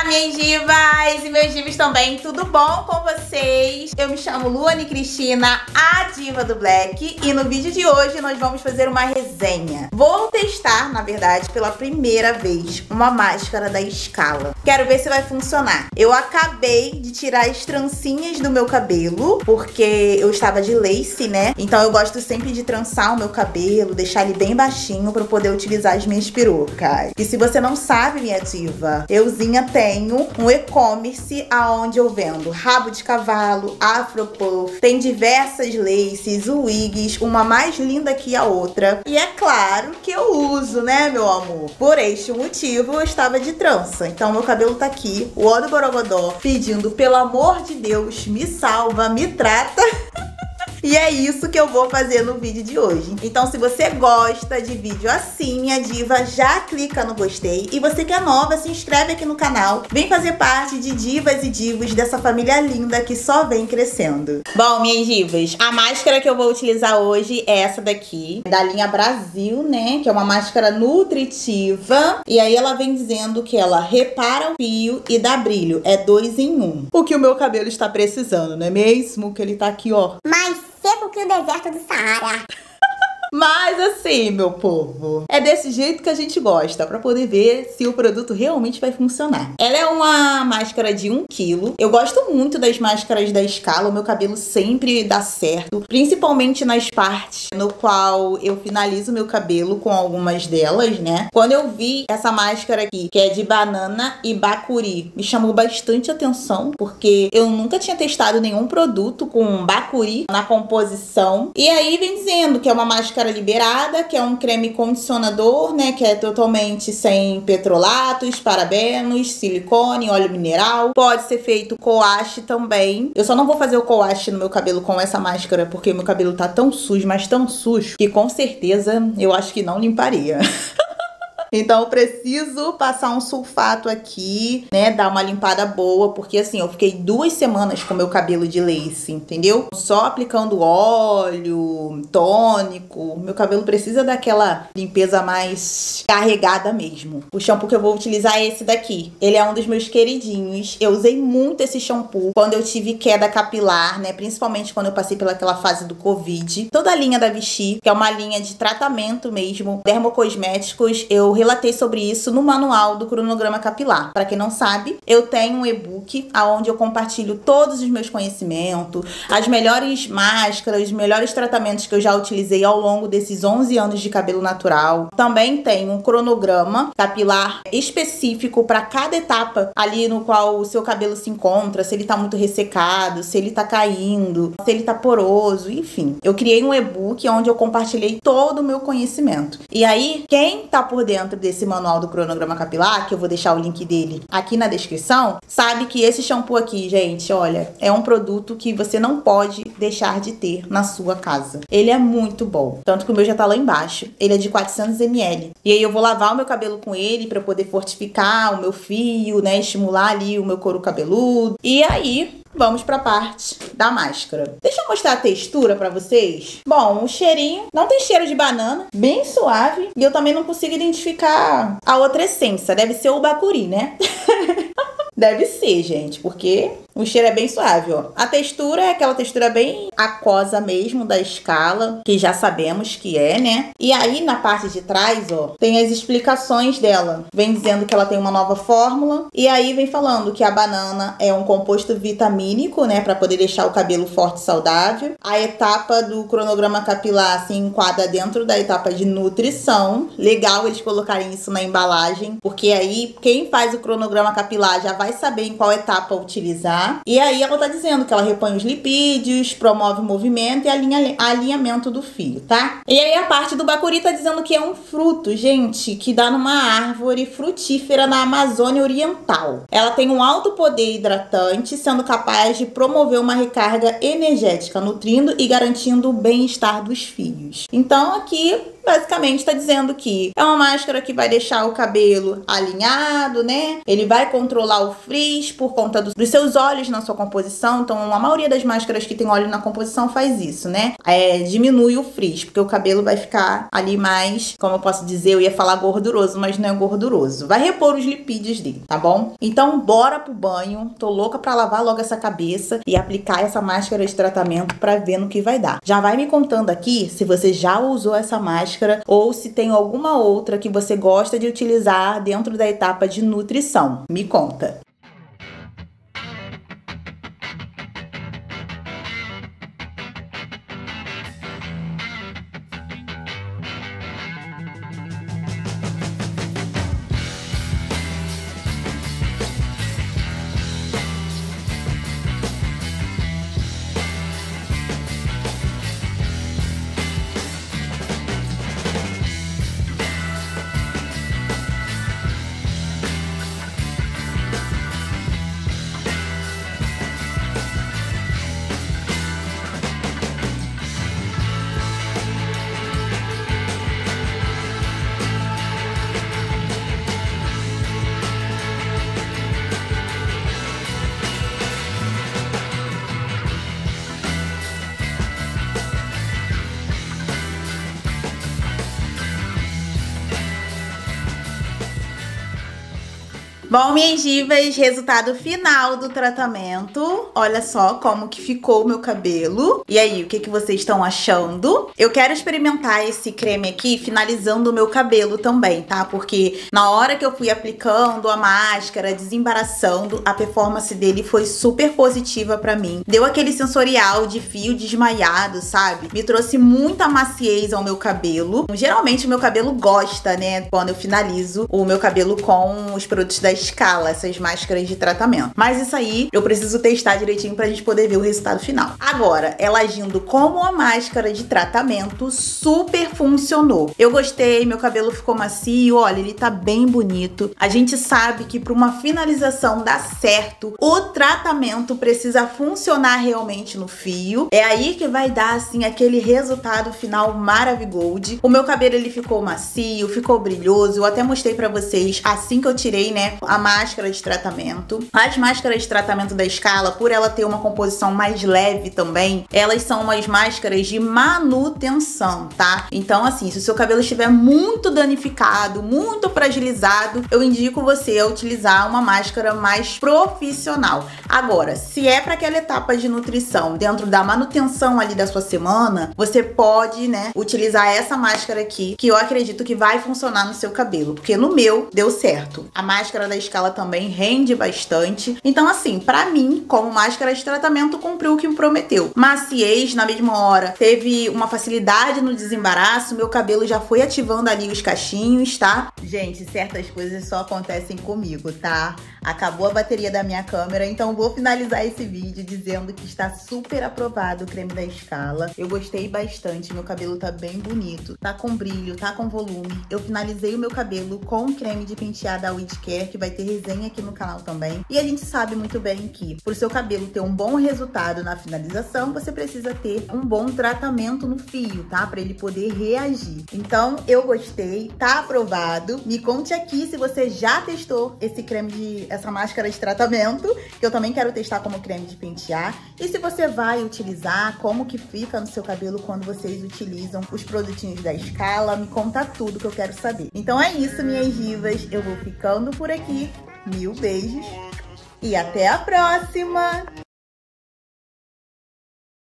Olá, minhas divas e meus divos também, tudo bom com vocês? Eu me chamo Luane Cristina, a diva do Black, e no vídeo de hoje nós vamos fazer uma resenha. Vou testar, na verdade, pela primeira vez, uma máscara da Scala. Quero ver se vai funcionar. Eu acabei de tirar as trancinhas do meu cabelo, porque eu estava de lace, né? Então eu gosto sempre de trançar o meu cabelo, deixar ele bem baixinho para poder utilizar as minhas perucas. E se você não sabe, minha diva, euzinha tenho um e-commerce aonde eu vendo rabo de cavalo, afro puff, tem diversas laces, wigs, uma mais linda que a outra. E é claro que eu uso, né, meu amor? Por este motivo eu estava de trança. Então meu cabelo tá aqui, o ó do borogodó, pedindo, pelo amor de Deus, me salva, me trata. E é isso que eu vou fazer no vídeo de hoje. Então, se você gosta de vídeo assim, minha diva, já clica no gostei. E você que é nova, se inscreve aqui no canal. Vem fazer parte de divas e divos dessa família linda que só vem crescendo. Bom, minhas divas, a máscara que eu vou utilizar hoje é essa daqui, da linha Brasil, né? Que é uma máscara nutritiva. E aí ela vem dizendo que ela repara o fio e dá brilho. É 2 em 1. O que o meu cabelo está precisando, não é mesmo? Que ele tá aqui, ó. Mais seco que o deserto do Saara. Mas assim, meu povo, é desse jeito que a gente gosta, pra poder ver se o produto realmente vai funcionar. Ela é uma máscara de 1 kg. Eu gosto muito das máscaras da Scala, o meu cabelo sempre dá certo, principalmente nas partes no qual eu finalizo meu cabelo com algumas delas, né? Quando eu vi essa máscara aqui, que é de banana e bacuri, me chamou bastante atenção, porque eu nunca tinha testado nenhum produto com bacuri na composição. E aí vem dizendo que é uma máscara liberada, que é um creme condicionador, né, que é totalmente sem petrolatos, parabenos, silicone, óleo mineral. Pode ser feito coache também. Eu só não vou fazer o coache no meu cabelo com essa máscara, porque o meu cabelo tá tão sujo, mas tão sujo, que com certeza eu acho que não limparia. Então eu preciso passar um sulfato aqui, né, dar uma limpada boa, porque assim, eu fiquei 2 semanas com meu cabelo de lace, entendeu? Só aplicando óleo, tônico, meu cabelo precisa daquela limpeza mais carregada mesmo. O shampoo que eu vou utilizar é esse daqui. Ele é um dos meus queridinhos. Eu usei muito esse shampoo quando eu tive queda capilar, né, principalmente quando eu passei pelaquela fase do Covid. Toda a linha da Vichy, que é uma linha de tratamento mesmo, dermocosméticos, eu relatei sobre isso no manual do cronograma capilar. Para quem não sabe, eu tenho um e-book onde eu compartilho todos os meus conhecimentos, as melhores máscaras, os melhores tratamentos que eu já utilizei ao longo desses 11 anos de cabelo natural. Também tenho um cronograma capilar específico para cada etapa ali no qual o seu cabelo se encontra, se ele tá muito ressecado, se ele tá caindo, se ele tá poroso, enfim. Eu criei um e-book onde eu compartilhei todo o meu conhecimento. E aí, quem tá por dentro desse manual do cronograma capilar, que eu vou deixar o link dele aqui na descrição, sabe que esse shampoo aqui, gente, olha, é um produto que você não pode deixar de ter na sua casa. Ele é muito bom, tanto que o meu já tá lá embaixo. Ele é de 400 ml. E aí eu vou lavar o meu cabelo com ele pra poder fortificar o meu fio, né, estimular ali o meu couro cabeludo. E aí vamos pra parte da máscara. Deixa eu mostrar a textura pra vocês. Bom, o cheirinho não tem cheiro de banana, bem suave. E eu também não consigo identificar a outra essência. Deve ser o bacuri, né? Deve ser, gente, porque o cheiro é bem suave, ó. A textura é aquela textura bem aquosa mesmo da Scala, que já sabemos que é, né? E aí, na parte de trás, ó, tem as explicações dela. Vem dizendo que ela tem uma nova fórmula. E aí vem falando que a banana é um composto vitamínico, né? Pra poder deixar o cabelo forte e saudável. A etapa do cronograma capilar se enquadra dentro da etapa de nutrição. Legal eles colocarem isso na embalagem, porque aí quem faz o cronograma capilar já vai saber em qual etapa utilizar. E aí ela tá dizendo que ela repõe os lipídios, promove o movimento e alinhamento do fio, tá? E aí a parte do bacuri tá dizendo que é um fruto, gente, que dá numa árvore frutífera na Amazônia Oriental. Ela tem um alto poder hidratante, sendo capaz de promover uma recarga energética, nutrindo e garantindo o bem-estar dos fios. Então aqui basicamente tá dizendo que é uma máscara que vai deixar o cabelo alinhado, né? Ele vai controlar o frizz por conta dos seus óleos na sua composição. Então, a maioria das máscaras que tem óleo na composição faz isso, né? Diminui o frizz, porque o cabelo vai ficar ali mais, como eu posso dizer, eu ia falar gorduroso, mas não é gorduroso. Vai repor os lipídios dele, tá bom? Então, bora pro banho. Tô louca pra lavar logo essa cabeça e aplicar essa máscara de tratamento pra ver no que vai dar. Já vai me contando aqui se você já usou essa máscara ou se tem alguma outra que você gosta de utilizar dentro da etapa de nutrição. Me conta. Bom, minhas divas, resultado final do tratamento. Olha só como que ficou o meu cabelo. E aí, o que que vocês estão achando? Eu quero experimentar esse creme aqui finalizando o meu cabelo também, tá? Porque na hora que eu fui aplicando a máscara, desembaraçando, a performance dele foi super positiva pra mim. Deu aquele sensorial de fio desmaiado, sabe? Me trouxe muita maciez ao meu cabelo. Geralmente o meu cabelo gosta, né? Quando eu finalizo o meu cabelo com os produtos da Scala, essas máscaras de tratamento. Mas isso aí eu preciso testar direitinho pra gente poder ver o resultado final. Agora, ela agindo como uma máscara de tratamento, super funcionou. Eu gostei, meu cabelo ficou macio, olha, ele tá bem bonito. A gente sabe que pra uma finalização dar certo, o tratamento precisa funcionar realmente no fio. É aí que vai dar, assim, aquele resultado final maravilhoso. O meu cabelo, ele ficou macio, ficou brilhoso. Eu até mostrei pra vocês assim que eu tirei, né, a máscara de tratamento. As máscaras de tratamento da Scala, por ela ter uma composição mais leve também, elas são umas máscaras de manutenção, tá? Então, assim, se o seu cabelo estiver muito danificado, muito fragilizado, eu indico você a utilizar uma máscara mais profissional. Agora, se é para aquela etapa de nutrição, dentro da manutenção ali da sua semana, você pode, né, utilizar essa máscara aqui, que eu acredito que vai funcionar no seu cabelo, porque no meu deu certo. A máscara da Scala também rende bastante. Então, assim, pra mim, como máscara de tratamento, cumpriu o que me prometeu. Maciez na mesma hora, teve uma facilidade no desembaraço, meu cabelo já foi ativando ali os cachinhos, tá? Gente, certas coisas só acontecem comigo, tá? Acabou a bateria da minha câmera, então vou finalizar esse vídeo dizendo que está super aprovado o creme da Scala. Eu gostei bastante, meu cabelo tá bem bonito, tá com brilho, tá com volume. Eu finalizei o meu cabelo com o creme de pentear da WeedCare, que vai ter resenha aqui no canal também. E a gente sabe muito bem que, pro seu cabelo ter um bom resultado na finalização, você precisa ter um bom tratamento no fio, tá? Pra ele poder reagir. Então, eu gostei, tá aprovado. Me conte aqui se você já testou esse creme essa máscara de tratamento, que eu também quero testar como creme de pentear. E se você vai utilizar, como que fica no seu cabelo quando vocês utilizam os produtinhos da Scala, me conta tudo que eu quero saber. Então é isso, minhas divas. Eu vou ficando por aqui. Mil beijos e até a próxima!